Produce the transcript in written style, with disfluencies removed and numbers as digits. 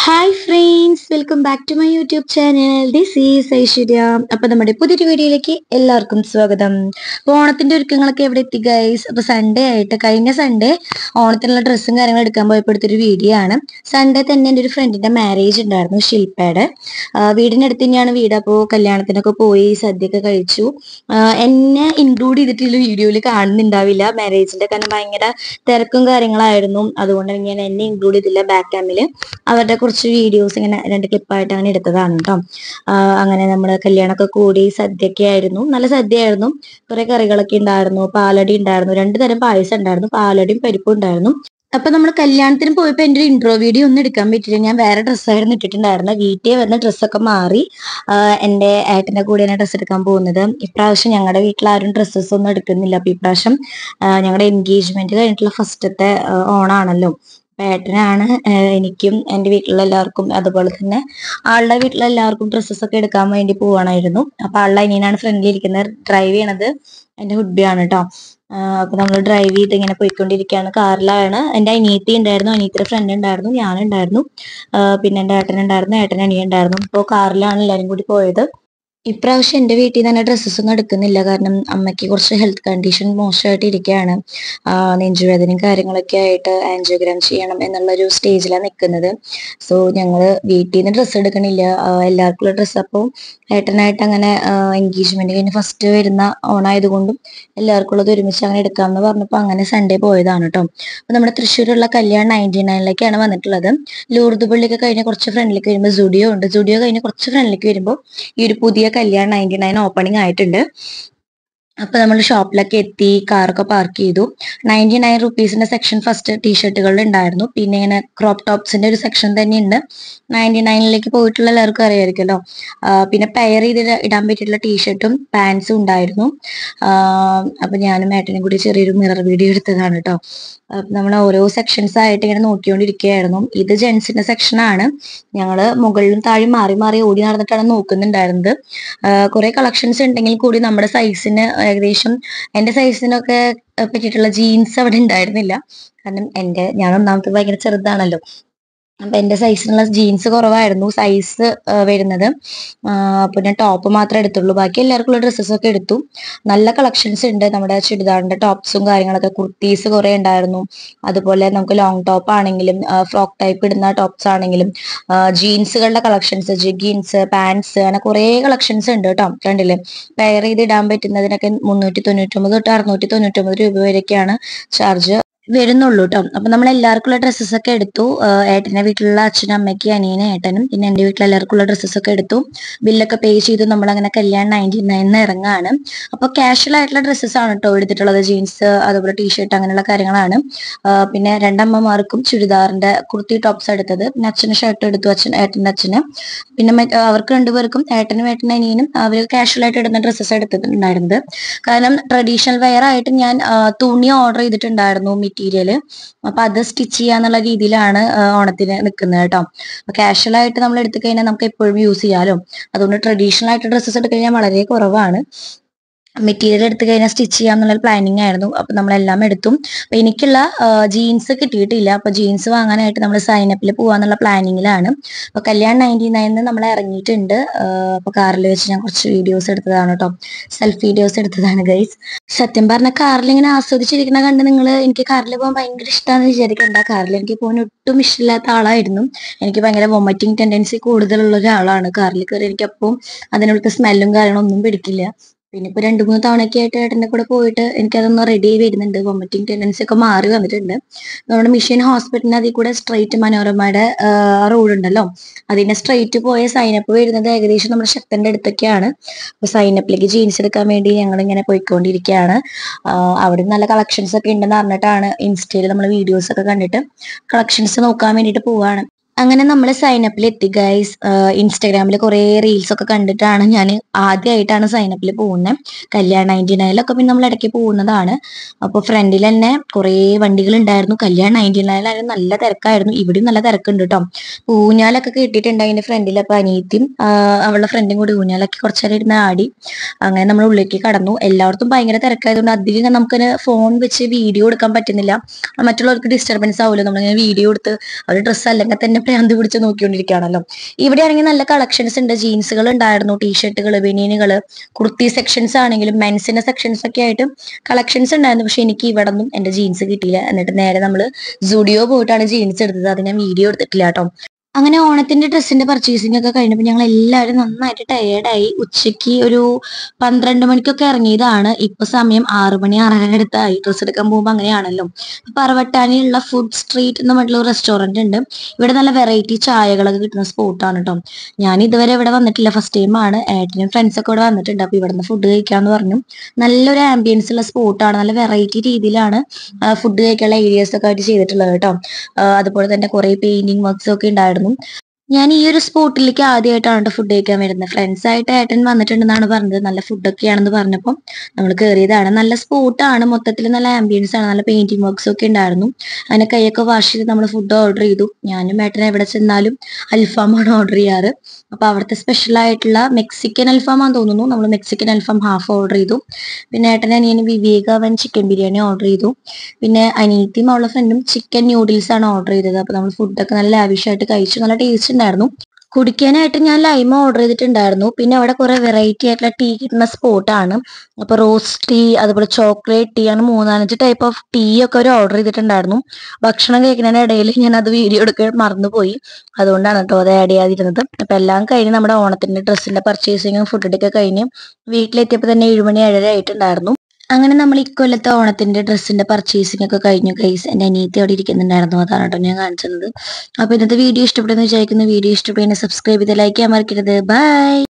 Hi friends, welcome back to my YouTube channel. This is Aishwarya. അപ്പൊ നമ്മുടെ പുതിയൊരു വീഡിയോയിലേക്ക് എല്ലാവർക്കും സ്വാഗതം. അപ്പോൾ ഓണത്തിന്റെ ഒരുക്കങ്ങളൊക്കെ എവിടെ എത്തി ഗൈസ്? അപ്പൊ സൺഡേ ആയിട്ട് കഴിഞ്ഞ സൺഡേ ഓണത്തിനുള്ള ഡ്രസ്സും കാര്യങ്ങളും എടുക്കാൻ പോയപ്പോൾ എടുത്തൊരു വീഡിയോ ആണ്. സൺഡേ തന്നെ എൻ്റെ ഒരു ഫ്രണ്ടിന്റെ മാരേജ് ഉണ്ടായിരുന്നു, ശില്പയുടെ. വീടിന്റെ അടുത്ത് തന്നെയാണ് വീട്. അപ്പോൾ കല്യാണത്തിനൊക്കെ പോയി സദ്യയൊക്കെ കഴിച്ചു. എന്നെ ഇൻക്ലൂഡ് ചെയ്തിട്ടുള്ള വീഡിയോയിൽ കാണുന്നുണ്ടാവില്ല മാരേജിന്റെ, കാരണം ഭയങ്കര തിരക്കും കാര്യങ്ങളായിരുന്നു. അതുകൊണ്ട് ഞാൻ എന്നെ ഇൻക്ലൂഡ് ചെയ്തില്ല ബാക്ക് ക്യാമിൽ. അവരുടെ കുറച്ച് വീഡിയോസ് ഇങ്ങനെ രണ്ട് ക്ലിപ്പായിട്ട് അങ്ങനെ എടുത്തതാണ് കേട്ടോ. അങ്ങനെ നമ്മൾ കല്യാണമൊക്കെ കൂടി സദ്യയൊക്കെ ആയിരുന്നു, നല്ല സദ്യയായിരുന്നു. കുറെ കറികളൊക്കെ ഉണ്ടായിരുന്നു, പാലടി ഉണ്ടായിരുന്നു, രണ്ടു തരം പായസം ഉണ്ടായിരുന്നു, പാലടിയും പരിപ്പും ഉണ്ടായിരുന്നു. അപ്പൊ നമ്മൾ കല്യാണത്തിന് പോയപ്പോ എൻ്റെ ഒരു ഇൻട്രോ വീഡിയോ ഒന്നും എടുക്കാൻ പറ്റില്ല. ഞാൻ വേറെ ഡ്രസ്സായിരുന്നു ഇട്ടിട്ടുണ്ടായിരുന്നത്. വീട്ടിൽ വന്ന ഡ്രസ്സൊക്കെ മാറി എൻ്റെ ഏട്ടൻ്റെ കൂടെയാണ് ഡ്രസ്സ് എടുക്കാൻ പോകുന്നത്. ഇപ്രാവശ്യം ഞങ്ങളുടെ വീട്ടിൽ ആരും ഡ്രസ്സസ് ഒന്നും എടുക്കുന്നില്ല. അപ്പൊ ഇപ്രാവശ്യം ഞങ്ങളുടെ എൻഗേജ്മെന്റ് കഴിഞ്ഞിട്ടുള്ള ഫസ്റ്റത്തെ ഓണാണല്ലോ. ഏട്ടനാണ് എനിക്കും എൻ്റെ വീട്ടിലുള്ള എല്ലാവർക്കും, അതുപോലെ തന്നെ ആളുടെ വീട്ടിലെ എല്ലാവർക്കും ഡ്രസ്സസ് ഒക്കെ എടുക്കാൻ വേണ്ടി പോവാണായിരുന്നു. അപ്പൊ ആളുടെ അനിയനാണ് ഫ്രണ്ടിൽ ഇരിക്കുന്നത്, ഡ്രൈവ് ചെയ്യണത് എൻ്റെ ഹുഡ്ബിയാണ് കേട്ടോ. അപ്പൊ നമ്മൾ ഡ്രൈവ് ചെയ്ത് ഇങ്ങനെ പോയിക്കൊണ്ടിരിക്കുകയാണ്, കാറിലാണ്. എൻ്റെ അനിയത്തി ഉണ്ടായിരുന്നു, അനിയത്തിയുടെ ഫ്രണ്ട് ഉണ്ടായിരുന്നു, ഞാനുണ്ടായിരുന്നു, പിന്നെ എൻ്റെ ഏട്ടനുണ്ടായിരുന്നു, ഏട്ടൻ്റെ അനിയൻ ഉണ്ടായിരുന്നു. ഇപ്പോൾ കാറിലാണ് എല്ലാവരും കൂടി പോയത്. ഇപ്രാവശ്യം എൻ്റെ വീട്ടിൽ നിന്ന് തന്നെ ഡ്രസ്സസ് ഒന്നും എടുക്കുന്നില്ല, കാരണം അമ്മയ്ക്ക് കുറച്ച് ഹെൽത്ത് കണ്ടീഷൻ മോശമായിട്ട് ഇരിക്കുകയാണ്. നെഞ്ചുവേദനയും കാര്യങ്ങളൊക്കെ ആയിട്ട് ആൻജിയോഗ്രാം ചെയ്യണം എന്നുള്ളൊരു സ്റ്റേജിലാണ് നിൽക്കുന്നത്. സോ ഞങ്ങൾ വീട്ടിൽ നിന്ന് ഡ്രസ്സ് എടുക്കണില്ല, എല്ലാവർക്കുള്ള ഡ്രസ്സ്. അപ്പോൾ ഏട്ടനായിട്ട് അങ്ങനെ എൻഗേജ്മെന്റ് കഴിഞ്ഞ് ഫസ്റ്റ് വരുന്ന ഓണായതുകൊണ്ടും എല്ലാവർക്കും ഉള്ളത് ഒരുമിച്ച് അങ്ങനെ എടുക്കാമെന്ന് പറഞ്ഞപ്പോൾ അങ്ങനെ സൺഡേ പോയതാണ് കേട്ടോ. അപ്പോൾ നമ്മുടെ തൃശ്ശൂരുള്ള കല്യാൺ 99ലേക്കാണ് വന്നിട്ടുള്ളത്. ലൂർദ് പള്ളിയൊക്കെ കഴിഞ്ഞ് കുറച്ച് ഫ്രണ്ടിലേക്ക് വരുമ്പോൾ സുഡിയോ ഉണ്ട്, സുഡിയോ കഴിഞ്ഞ് കുറച്ച് ഫ്രണ്ടിലേക്ക് വരുമ്പോൾ ഈ ഒരു പുതിയ കല്യാൺ 99 ഓപ്പണിംഗ് ആയിട്ടുണ്ട്. അപ്പൊ നമ്മൾ ഷോപ്പിലൊക്കെ എത്തി, കാറൊക്കെ പാർക്ക് ചെയ്തു. 99 റുപ്പീസിന്റെ സെക്ഷൻ ഫസ്റ്റ് ടീഷർട്ടുകളിൽ ഉണ്ടായിരുന്നു. പിന്നെ ഇങ്ങനെ ക്രോപ്പ് ടോപ്സിന്റെ ഒരു സെക്ഷൻ തന്നെ ഉണ്ട്. 99ലേക്ക് പോയിട്ടുള്ള എല്ലാവർക്കും അറിയായിരിക്കുമല്ലോ. പിന്നെ പെയർ ചെയ്ത് ഇടാൻ പറ്റിയിട്ടുള്ള ടീഷർട്ടും പാൻസും ഉണ്ടായിരുന്നു. അപ്പൊ ഞാനും ഏട്ടനും കൂടി ചെറിയൊരു മിറർ വീഡിയോ എടുത്തതാണ് കേട്ടോ. നമ്മൾ ഓരോ സെക്ഷൻസ് ആയിട്ട് ഇങ്ങനെ നോക്കിക്കൊണ്ടിരിക്കുകയായിരുന്നു. ഇത് ജെൻസിന്റെ സെക്ഷനാണ്. ഞങ്ങള് മുകളിലും താഴെ മാറി മാറി ഓടി നടന്നിട്ടാണ് നോക്കുന്നുണ്ടായിരുന്നത്. കുറെ കളക്ഷൻസ് ഉണ്ടെങ്കിൽ കൂടി നമ്മുടെ സൈസിന് ഏകദേശം എൻ്റെ സൈസിനൊക്കെ പറ്റിയിട്ടുള്ള ജീൻസ് അവിടെ ഉണ്ടായിരുന്നില്ല. കാരണം ഞാൻ ഒന്നാമത്തെ ഭയങ്കര ചെറുതാണല്ലോ. അപ്പൊ എൻ്റെ സൈസിനുള്ള ജീൻസ് കുറവായിരുന്നു സൈസ് വരുന്നത്. അപ്പൊ ഞാൻ ടോപ്പ് മാത്രമേ എടുത്തുള്ളൂ, ബാക്കി എല്ലാവർക്കുള്ള ഡ്രസ്സസ് ഒക്കെ എടുത്തു. നല്ല കളക്ഷൻസ് ഉണ്ട്. നമ്മുടെ ചുരിദാറിന്റെ ടോപ്സും കാര്യങ്ങളൊക്കെ, കുർത്തീസ് കുറെ ഉണ്ടായിരുന്നു. അതുപോലെ നമുക്ക് ലോങ് ടോപ്പ് ആണെങ്കിലും ഫ്രോക്ക് ടൈപ്പ് ഇടുന്ന ടോപ്സ് ആണെങ്കിലും ജീൻസുകളുടെ കളക്ഷൻസ്, ജഗീൻസ്, പാൻസ്, അങ്ങനെ കുറെ കളക്ഷൻസ് ഉണ്ട് കേട്ടോ. കണ്ടില്ലേ, പെയർ ചെയ്ത് ഇടാൻ പറ്റുന്നതിനൊക്കെ 399 തൊട്ട് 699 രൂപ വരെയൊക്കെയാണ് ചാർജ് വരുന്നുള്ളൂ കേട്ടോ. അപ്പൊ നമ്മൾ എല്ലാവർക്കുള്ള ഡ്രസ്സസ് ഒക്കെ എടുത്തു. ഏട്ടന്റെ വീട്ടിലുള്ള അച്ഛനും അമ്മയ്ക്ക്, അനിയനും ഏട്ടനും, പിന്നെ എൻ്റെ വീട്ടിൽ എല്ലാവർക്കുള്ള ഡ്രസ്സസ് ഒക്കെ എടുത്തു. ബില്ലൊക്കെ പേ ചെയ്തു. നമ്മൾ അങ്ങനെ കല്യാൺ 99 ഇറങ്ങാണ്. അപ്പൊ കാഷ്വൽ ആയിട്ടുള്ള ഡ്രസ്സസ് ആണ് കേട്ടോ എടുത്തിട്ടുള്ളത്. ജീൻസ്, അതുപോലെ ടീഷർട്ട്, അങ്ങനെയുള്ള കാര്യങ്ങളാണ്. പിന്നെ രണ്ടമ്മമാർക്കും ചുരിദാറിന്റെ കുർത്തി ടോപ്സ് എടുത്തത്. പിന്നെ അച്ഛന് ഷർട്ട് എടുത്തു, ഏട്ടൻ്റെ അച്ഛന്. പിന്നെ അവർക്ക് രണ്ടുപേർക്കും, ഏട്ടനും ഏട്ടൻ്റെ അനിയനും, അവർ കാഷ്വൽ ആയിട്ട് ഇടുന്ന ഡ്രസ്സസ് എടുത്തിട്ടുണ്ടായിരുന്നത്. കാരണം ട്രഡീഷണൽ വെയർ ആയിട്ട് ഞാൻ തുണി ഓർഡർ ചെയ്തിട്ടുണ്ടായിരുന്നു, മെറ്റീരിയല്. അപ്പൊ അത് സ്റ്റിച്ച് ചെയ്യാന്നുള്ള രീതിയിലാണ് ഓണത്തിന് നിൽക്കുന്നത് കേട്ടോ. അപ്പൊ കാഷ്വൽ ആയിട്ട് നമ്മൾ എടുത്തു കഴിഞ്ഞാൽ നമുക്ക് എപ്പോഴും യൂസ് ചെയ്യാലോ. അതുകൊണ്ട് ട്രഡീഷണൽ ആയിട്ട് ഡ്രസ്സസ് എടുത്തുകഴിഞ്ഞാൽ വളരെ കുറവാണ്. മെറ്റീരിയൽ എടുത്തു കഴിഞ്ഞാൽ സ്റ്റിച്ച് ചെയ്യാന്നുള്ള പ്ലാനിങ് ആയിരുന്നു. അപ്പൊ നമ്മളെല്ലാം എടുത്തു. അപ്പൊ എനിക്കുള്ള ജീൻസ് കിട്ടിയിട്ടില്ല. അപ്പൊ ജീൻസ് വാങ്ങാനായിട്ട് നമ്മൾ സൈനപ്പിൽ പോവാന്നുള്ള പ്ലാനിങ്ങിലാണ്. അപ്പൊ കല്യാൺ 99 നമ്മൾ ഇറങ്ങിയിട്ടുണ്ട്. അപ്പൊ കാറിൽ വെച്ച് ഞാൻ കുറച്ച് വീഡിയോസ് എടുത്തതാണ് കേട്ടോ, സെൽഫി വീഡിയോസ് എടുത്തതാണ് ഗൈസ്. സത്യം പറഞ്ഞ കാറിൽ ഇങ്ങനെ ആസ്വദിച്ചിരിക്കുന്ന കണ്ട് നിങ്ങൾ, എനിക്ക് കാറിൽ പോകാൻ ഭയങ്കര ഇഷ്ടമാണെന്ന് വിചാരിക്കണ്ട. കാറിൽ എനിക്ക് പോകാൻ ഒട്ടും ഇഷ്ടമില്ലാത്ത ആളായിരുന്നു. എനിക്ക് ഭയങ്കര വൊമിറ്റിംഗ് ടെൻഡൻസി കൂടുതലുള്ള ഒരാളാണ്. കാറിൽ കയറി എനിക്കപ്പം അതിനുള്ളത്തെ സ്മെല്ലും കാര്യങ്ങളൊന്നും പിടിക്കില്ല. പിന്നെ ഇപ്പൊ 2-3 തവണയൊക്കെ ആയിട്ട് ഏട്ടൻ്റെ കൂടെ പോയിട്ട് എനിക്കതൊന്ന് റെഡി ആയി വരുന്നുണ്ട്. വൊമിറ്റിംഗ് ടെൻഡൻസി ഒക്കെ മാറി വന്നിട്ടുണ്ട്. നമ്മുടെ മിഷൻ ഹോസ്പിറ്റലിന് അതിൽ കൂടെ സ്ട്രെയിറ്റ് മനോരമയുടെ റോഡ് ഉണ്ടല്ലോ, അതിന്റെ സ്ട്രെയിറ്റ് പോയ സൈനപ്പ് വരുന്നത് ഏകദേശം നമ്മുടെ ശക്തന്റെ അടുത്തൊക്കെയാണ്. അപ്പൊ സൈനപ്പിലേക്ക് ജീൻസ് എടുക്കാൻ വേണ്ടി ഞങ്ങൾ ഇങ്ങനെ പോയിക്കൊണ്ടിരിക്കുകയാണ്. അവിടെ നല്ല കളക്ഷൻസ് ഒക്കെ ഉണ്ടെന്ന് പറഞ്ഞിട്ടാണ് ഇൻസ്റ്റയിൽ നമ്മൾ വീഡിയോസ് ഒക്കെ കണ്ടിട്ട് കളക്ഷൻസ് നോക്കാൻ വേണ്ടിയിട്ട് പോവാണ്. അങ്ങനെ നമ്മൾ സൈനപ്പിൽ എത്തി ഗൈസ്. ഇൻസ്റ്റാഗ്രാമിൽ കുറെ റീൽസ് ഒക്കെ കണ്ടിട്ടാണ് ഞാൻ ആദ്യമായിട്ടാണ് സൈനപ്പിൽ പോകുന്നത്. കല്യാൺ 99 പിന്നെ നമ്മൾ ഇടയ്ക്ക് പോകുന്നതാണ്. അപ്പോൾ ഫ്രണ്ടിൽ തന്നെ കുറെ വണ്ടികൾ ഉണ്ടായിരുന്നു. കല്യാൺ 99 നല്ല തിരക്കായിരുന്നു. ഇവിടെയും നല്ല തിരക്കുണ്ട് കേട്ടോ. ഊഞ്ഞാലൊക്കെ കിട്ടിയിട്ടുണ്ട് അതിന്റെ ഫ്രണ്ടിൽ. അപ്പൊ അനിയത്തിയും അവളുടെ ഫ്രണ്ടും കൂടി ഊഞ്ഞാലൊക്കെ കുറച്ചേരം ഇരുന്ന് ആടി. അങ്ങനെ നമ്മൾ ഉള്ളിലേക്ക് കടന്നു. എല്ലായിടത്തും ഭയങ്കര തിരക്കായതുകൊണ്ട് അധികം നമുക്ക് ഫോൺ വെച്ച് വീഡിയോ എടുക്കാൻ പറ്റുന്നില്ല. മറ്റുള്ളവർക്ക് ഡിസ്റ്റർബൻസ് ആവുമല്ലോ നമ്മളിങ്ങനെ വീഡിയോ എടുത്ത്. അവർ ഡ്രസ്സ് അല്ലെങ്കിൽ തന്നെ പ്രാന്ത് പിടിച്ച് നോക്കിക്കൊണ്ടിരിക്കുകയാണല്ലോ. ഇവിടെയാണെങ്കിൽ നല്ല കളക്ഷൻസ് ഉണ്ട്. ജീൻസുകൾ ഉണ്ടായിരുന്നു, ടീഷർട്ടുകൾ, ബനിയനുകൾ, കുർത്തി സെക്ഷൻസ് ആണെങ്കിലും മെൻസിന്റെ സെക്ഷൻസ് ഒക്കെ ആയിട്ട് കളക്ഷൻസ് ഉണ്ടായിരുന്നു. പക്ഷെ എനിക്ക് ഇവിടെ ഒന്നും എന്റെ ജീൻസ് കിട്ടിയില്ല. എന്നിട്ട് നേരെ നമ്മൾ സുഡിയോ പോയിട്ടാണ് ജീൻസ് എടുത്തത്. അത് ഞാൻ വീഡിയോ എടുത്തിട്ടില്ല കേട്ടോ. അങ്ങനെ ഓണത്തിന്റെ ഡ്രസ്സിന്റെ പർച്ചേസിംഗ് ഒക്കെ കഴിഞ്ഞപ്പോൾ ഞങ്ങൾ എല്ലാവരും നന്നായിട്ട് ടയേർഡായി. ഉച്ചയ്ക്ക് ഒരു 12 മണിക്കൊക്കെ ഇറങ്ങിയതാണ്. ഇപ്പൊ സമയം 6 മണി 6:30 അടുത്തായി. ഡ്രസ്സ് എടുക്കാൻ പോകുമ്പോൾ അങ്ങനെയാണല്ലോ. പറവട്ടാനിയുള്ള ഫുഡ് സ്ട്രീറ്റ് എന്ന് പറഞ്ഞിട്ടുള്ള ഒരു റെസ്റ്റോറന്റ് ഉണ്ട്. ഇവിടെ നല്ല വെറൈറ്റി ചായകളൊക്കെ കിട്ടുന്ന സ്പോട്ടാണ് കേട്ടോ. ഞാൻ ഇതുവരെ ഇവിടെ വന്നിട്ടില്ല, ഫസ്റ്റ് ടൈം ആണ്. ഏട്ടനും ഫ്രണ്ട്സ് ഒക്കെ ഇവിടെ വന്നിട്ടുണ്ട്. അപ്പൊ ഇവിടുന്ന് ഫുഡ് കഴിക്കാന്ന് പറഞ്ഞു. നല്ലൊരു ആംബിയൻസ് ഉള്ള സ്പോട്ടാണ്. നല്ല വെറൈറ്റി രീതിയിലാണ് ഫുഡ് കഴിക്കാനുള്ള ഏരിയാസ് ഒക്കെ ആയിട്ട് ചെയ്തിട്ടുള്ളത് കേട്ടോ. അതുപോലെ തന്നെ കുറെ പെയിന്റിംഗ് വർക്ക്സ് ഒക്കെ ഉണ്ടായിരുന്നു. ഞാൻ ഈ ഒരു സ്പോട്ടിലേക്ക് ആദ്യമായിട്ടാണ് ഫുഡ് കഴിക്കാൻ വരുന്നത്. ഫ്രണ്ട്സ് ആയിട്ട് ഏട്ടൻ വന്നിട്ടുണ്ടെന്നാണ് പറഞ്ഞത്. നല്ല ഫുഡൊക്കെയാണെന്ന് പറഞ്ഞപ്പോൾ നമ്മൾ കയറിയതാണ്. നല്ല സ്പോട്ടാണ്, മൊത്തത്തിൽ നല്ല ആംബിയൻസ് ആണ്, നല്ല പെയിന്റിംഗ് വർക്ക്സ് ഒക്കെ ഉണ്ടായിരുന്നു. അങ്ങനെ കൈയൊക്കെ വാഷ് ചെയ്ത് നമ്മൾ ഫുഡ് ഓർഡർ ചെയ്തു. ഞാനും ഏട്ടനെ എവിടെ ചെന്നാലും അൽഫാമാണ് ഓർഡർ ചെയ്യാറ്. അപ്പൊ അവിടുത്തെ സ്പെഷ്യൽ ആയിട്ടുള്ള മെക്സിക്കൻ അൽഫാമാന്ന് തോന്നുന്നു. നമ്മൾ മെക്സിക്കൻ അൽഫാം ഹാഫ് ഓർഡർ ചെയ്തു. പിന്നെ ഏട്ടൻ അനിയന് വിവേക് അവൻ ചിക്കൻ ബിരിയാണി ഓർഡർ ചെയ്തു. പിന്നെ അനിയത്തിയും അവളുടെ ഫ്രണ്ടും ചിക്കൻ ന്യൂഡിൽസ് ആണ് ഓർഡർ ചെയ്തത്. അപ്പൊ നമ്മൾ ഫുഡൊക്കെ നല്ല ലാവിഷായിട്ട് കഴിച്ചു. നല്ല ടേസ്റ്റ് ഉണ്ടായിരുന്നു. കുടിക്കാനായിട്ട് ഞാൻ ലൈമ ഓർഡർ ചെയ്തിട്ടുണ്ടായിരുന്നു. പിന്നെ അവിടെ കുറെ വെറൈറ്റി ആയിട്ടുള്ള ടീ കിട്ടുന്ന സ്പോട്ടാണ്. അപ്പൊ റോസ് ടീ, അതുപോലെ ചോക്ലേറ്റ് ടീ, അങ്ങനെ 3-4 ടൈപ്പ് ഓഫ് ടീ ഒക്കെ അവർ ഓർഡർ ചെയ്തിട്ടുണ്ടായിരുന്നു. ഭക്ഷണം കഴിക്കുന്നതിന്റെ ഇടയിൽ ഞാൻ അത് വീഡിയോ എടുക്കാൻ മറന്നുപോയി. അതുകൊണ്ടാണ് കേട്ടോ അത് ആഡ് ചെയ്യാതിരുന്നത്. അപ്പൊ എല്ലാം കഴിഞ്ഞ് നമ്മുടെ ഓണത്തിന്റെ ഡ്രസ്സിന്റെ പർച്ചേസിങ്ങും ഫുഡൊക്കെ കഴിഞ്ഞ് വീട്ടിലെത്തിയപ്പോൾ തന്നെ 7 മണി 7:30 ആയിട്ടുണ്ടായിരുന്നു. അങ്ങനെ നമ്മൾ ഇക്കൊല്ലത്തെ ഓണത്തിന്റെ ഡ്രസ്സിന്റെ പർച്ചേസിംഗ് ഒക്കെ കഴിഞ്ഞു ഗൈസ്. എന്റെ അനിയത്തി അവിടെ ഇരിക്കുന്നുണ്ടായിരുന്നു, അതാണ് കേട്ടോ ഞാൻ കാണിച്ചത്. അപ്പൊ ഇന്നത്തെ വീഡിയോ ഇഷ്ടപ്പെടുന്ന വിചാരിക്കുന്നു. വീഡിയോ ഇഷ്ടപ്പെടുന്ന സബ്സ്ക്രൈബ് ചെയ്ത് ലൈക്ക് ചെയ്യാൻ മറക്കരുത്. ബൈ.